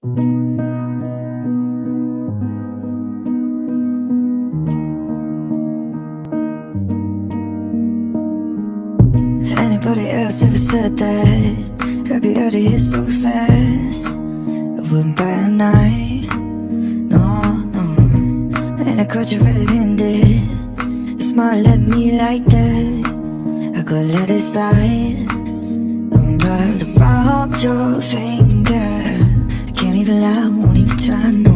If anybody else ever said that I'd be out of here so fast, it wouldn't by a night. No, no. And I caught you red-handed. You smiled at me like that, I could let it slide. I'm wrapped around your finger. I can't even lie, won't even try, no.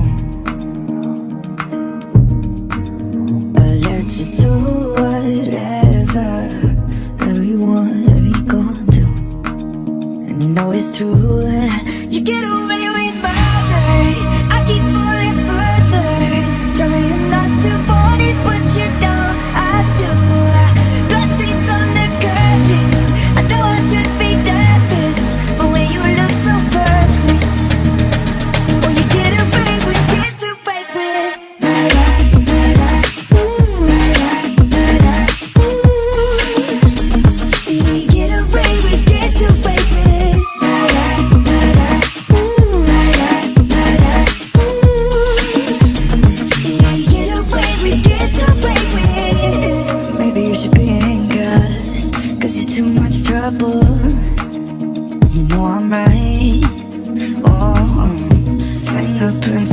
I'll let you do whatever you want, whatever you gonna do. And you know it's true. You get away with murder. I keep falling further, trying not to want it, but you know I do. Blood stains on the curtain. I know I should be nervous, but when you look so perfect, well, you get away with murder, murder, murder, murder. You get away with murder, murder, murder, murder. You get away with murder. Maybe you should be in handcuffs, 'cause you're too much trouble. You know I'm right. Oh, fingerprints